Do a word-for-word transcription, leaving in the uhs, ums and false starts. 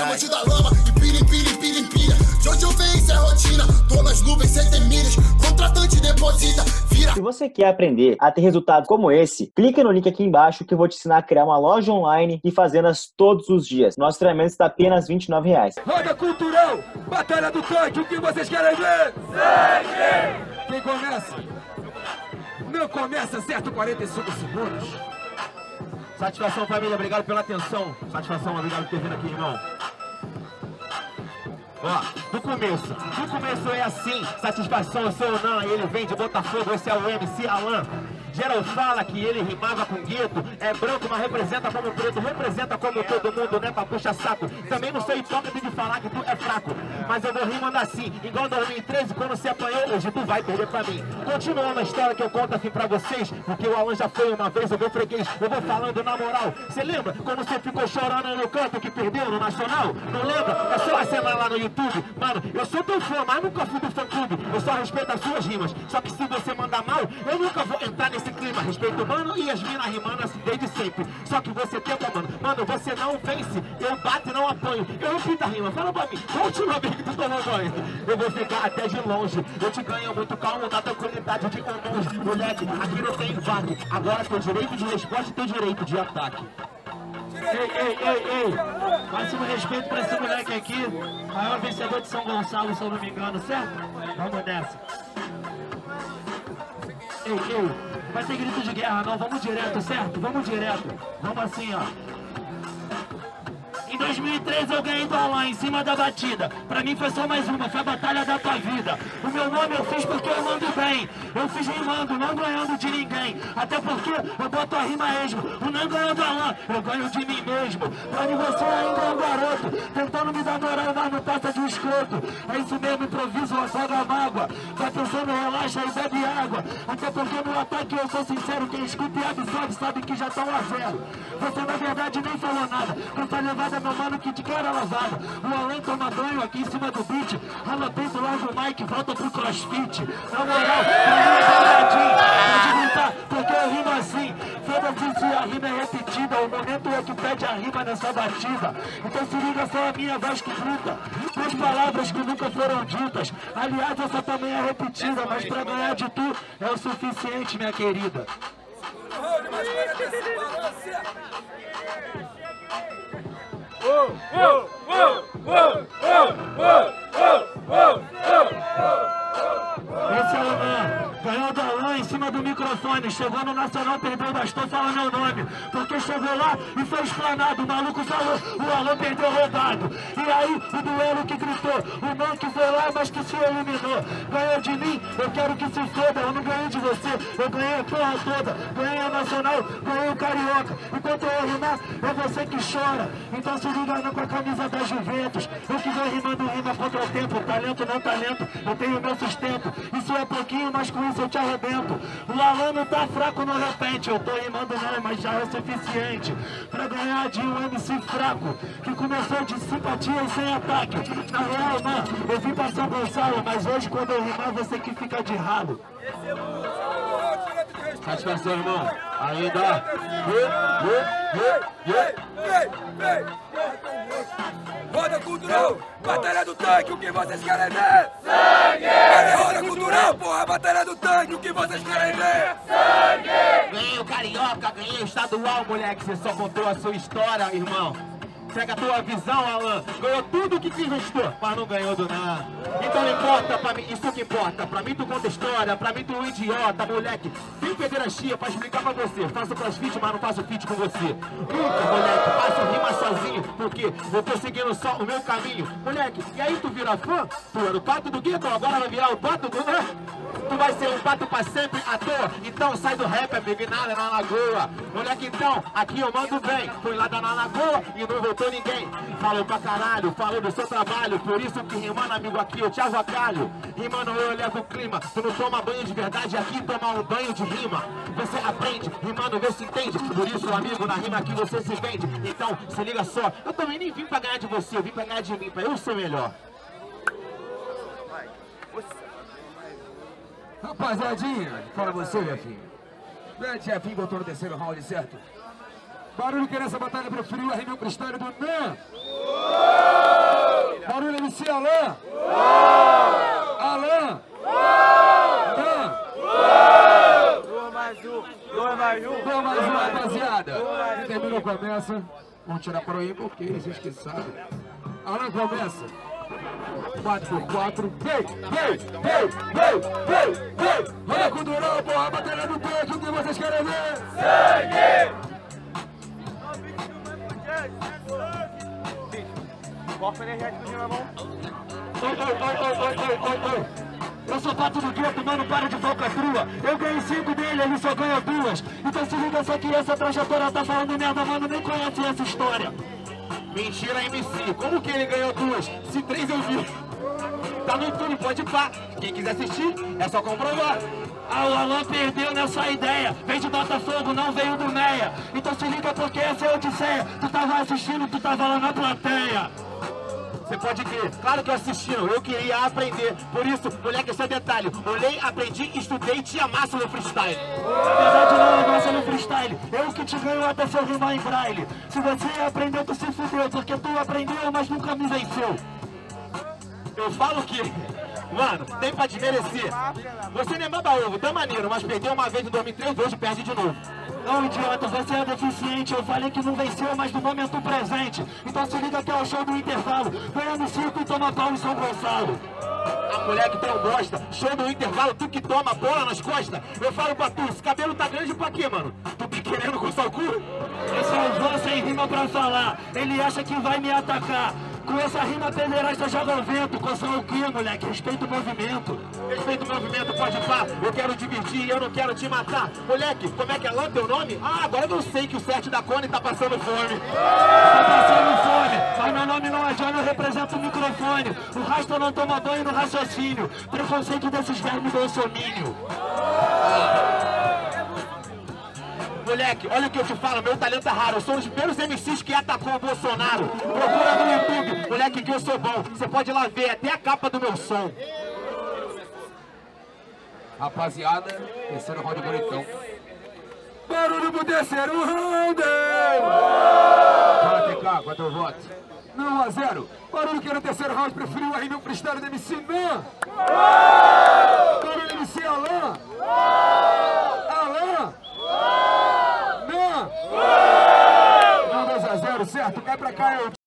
diamante da lama, empilha, empilha, empilha, empilha. De onde eu venho, isso é rotina. Tô nas nuvens, sem ter milhas. Contratante deposita, vira. Se você quer aprender a ter resultados como esse, clica no link aqui embaixo que eu vou te ensinar a criar uma loja online e fazê-las todos os dias. Nosso treinamento está apenas vinte e nove reais. Roda cultural, batalha do tanque, o que vocês querem ver? Sangue! Quem começa? Não começa, certo? quarenta e cinco segundos. Satisfação, família, obrigado pela atenção. Satisfação, obrigado por ter vindo aqui, irmão. Ó, do começo, do começo é assim, satisfação, eu sou o Nan, ele vem de Botafogo, esse é o M C Alan. Geral fala que ele rimava com gueto, é branco, mas representa como preto, representa como todo mundo, né, pra puxar saco. Também não sou hipócrita de falar que tu é fraco, mas eu vou rimando assim, igual dois mil e treze, quando você apanhou, hoje tu vai perder pra mim. Continuando a história que eu conto assim pra vocês, porque o Alan já foi uma vez, eu vou freguês, eu vou falando na moral. Você lembra quando você ficou chorando no canto que perdeu no Nacional? Não lembra? É só acenar lá no YouTube. Mano, eu sou teu fã, mas nunca fui do fã clube, eu só respeito as suas rimas. Só que se você mandar mal, eu nunca vou entrar nesse clima. Respeito o mano e as minas rimando assim desde sempre. Só que você tenta, mano. Mano, você não vence. Eu bato e não apanho. Eu repito a rima. Fala pra mim. Qual a última vez que tu tomou banho? Eu vou ficar até de longe. Eu te ganho muito calmo na tranquilidade de um monge. Moleque, aqui não tem empate. Agora teu direito de resposta e teu direito de ataque. Ei, ei, ei, ei. Máximo respeito pra esse moleque aqui. Maior vencedor de São Gonçalo, se eu não me engano, certo? Vamos nessa. Ei, ei. Vai ter grito de guerra não, vamos direto, certo? Vamos direto. Vamos assim, ó. Em dois mil e treze eu ganhei do Alan em cima da batida. Pra mim foi só mais uma, foi a batalha da tua vida. O meu nome eu fiz porque eu mando bem. Eu fiz rimando, não ganhando de ninguém. Até porque eu boto a rima esmo. O não ganhou do Alan, eu ganho de mim mesmo. Pra mim você ainda é um garoto, tentando me dar moral, mas não passa de um escroto. É isso mesmo, improviso, afoga a mágoa. Vai pensando, relaxa e bebe água. Até porque no ataque eu sou sincero, quem escuta e absorve sabe que já tá um a zero. Você na verdade nem falou nada. Com essa levada meu mano que de cara lavada. O Alan toma banho aqui em cima do beat. Rala peito, larga o mic, volta pro crossfit. Na moral, pode gritar, porque eu rimo assim. Foda-se se a rima é repetida, o momento é que pede a rima nessa batida. Então se liga só a minha voz que bruta. Duas palavras que nunca foram ditas. Aliás, essa também é repetida, mas pra ganhar de tu é o suficiente, minha querida. Uou, uou, uou, uou, uou, uou, uou, uou. Esse é o Alan, ganhou do Alan em cima do microfone, chegou no Nacional, perdeu, bastou falar meu nome, porque chegou lá e foi explanado, o maluco falou, o Alan perdeu roubado. E aí o duelo que gritou, o man que foi lá, mas que se eliminou, ganhou de mim, eu quero que se foda, eu não ganhei de você, eu ganhei a porra toda, ganhei a Nacional, ganhei o Carioca, enquanto eu rimar, é você que chora, então se liga não com a camisa da Juventus, eu que vou rimando rima contra o tempo, talento não talento, eu tenho meu sustento. Isso é pouquinho, mas com isso eu te arrebento. O Alan não tá fraco no repente. Eu tô rimando não, mas já é suficiente pra ganhar de um M C fraco que começou de simpatia e sem ataque. Na real, mano, eu vim pra São Gonçalo, mas hoje quando eu rimar você que fica de ralo. Satisfação, irmão. Ainda. Roda cultural, batalha do tanque, o que vocês querem ver? Sangue! Roda cultural, porra, batalha do tanque, o que vocês querem ver? Sangue! Ganhei o Carioca, ganhei o estadual, moleque. Você só contou a sua história, irmão. Pega a tua visão, Alan. Ganhou tudo que te investou, mas não ganhou do nada. Então não importa pra mim, isso que importa. Pra mim tu conta história, pra mim tu é um idiota, moleque. Tem pederastia pra explicar pra você. Faço crossfit, mas não faço fit com você. Nunca, moleque, faço rima sozinho, porque eu tô seguindo só o meu caminho. Moleque, e aí tu vira fã? Tu era o pato do gueto, agora vai virar o pato do... né? Tu vai ser um pato pra sempre à toa. Então sai do rap, amigo, e nada na lagoa. Moleque, então, aqui eu mando bem. Foi lá da na lagoa e não voltou ninguém. Falou pra caralho, falou do seu trabalho. Por isso que rimando, amigo, aqui eu te avacalho. Rimando eu levo o clima. Tu não toma banho de verdade, aqui toma um banho de rima. Você aprende, rimando, vê se entende. Por isso, amigo, na rima aqui você se vende. Então, se liga só, eu também nem vim pra ganhar de você, eu vim pra ganhar de mim, pra eu ser melhor. Rapaziadinha, fala você, meu filho. Grande Jefinho botou no terceiro round, certo? Barulho que nessa batalha preferiu a rima cristal do Nan. começa. Vamos tirar para o ímpar, ok, vocês que sabem. Alan começa. quatro por quatro. Vem, vem, vem, vem, vem, vem. Olha com o Durão, porra, a batalha do tanque, o que vocês querem ver? Sangue! Copo energético de mamão. Oi, oi, oi, oi, oi, oi, oi, oi. Eu sou pato do gueto, mano, para de falcatrua. Eu ganhei cinco dele, ele só ganhou duas. Então se liga só que essa trajetória tá falando merda, mano, nem conhece essa história. Mentira, M C. Como que ele ganhou duas? Se três eu vi. Tá no YouTube, pode pá. Quem quiser assistir, é só comprovar. Ah, o Alan perdeu nessa ideia. Veio de Botafogo, não veio do Meia. Então se liga porque essa é a odisseia. Tu tava assistindo, tu tava lá na plateia. Você pode crer, claro que eu assistindo, eu queria aprender. Por isso, moleque, esse é detalhe. Olhei, aprendi, estudei e te amasso no freestyle. Apesar de não amassa no freestyle, eu que te ganho até se eu rimar em braille. Se você aprendeu, tu se fudeu, porque tu aprendeu, mas nunca me venceu. Eu falo que, mano, tem pra desmerecer. Você nem manda ovo, tá maneiro, mas perdeu uma vez em dois mil e três, hoje perde de novo. Não, idiota, você é deficiente. Eu falei que não venceu, mas no momento presente. Então se liga que é o show do intervalo. Ganha no circo e toma pau em São Gonçalo. A mulher que tem um bosta, show do intervalo, tu que toma bola nas costas. Eu falo pra tu, esse cabelo tá grande pra quê, mano? Tu tá querendo coçar o cu? Eu sou o Van sem rima pra falar. Ele acha que vai me atacar. Com essa rima pederasta joga o vento. Coçar o quê, moleque? Respeita o movimento. Respeita o movimento, pode pá. Eu quero divertir e eu não quero te matar. Moleque, como é que é lá teu nome? Ah, agora eu sei que o set da Cone tá passando fome. Tá passando fome, mas meu nome não é John, eu represento o microfone. O rastro não toma banho no raciocínio. Preconceito desses vermes bolsomínio. Moleque, olha o que eu te falo, meu talento é raro. Eu sou um dos primeiros M Cs que atacou o Bolsonaro. Procura no YouTube, moleque, que eu sou bom. Você pode ir lá ver até a capa do meu som. Rapaziada, terceiro round bonitão. Barulho pro terceiro round! Fala, T K, quanto eu voto? Não, um a zero. Barulho que era o terceiro round, preferiu aí meu freestyle do M C Nan. Barulho M C Alan. Alan. Nan. Não, dois a zero, certo? Cai pra cá, eu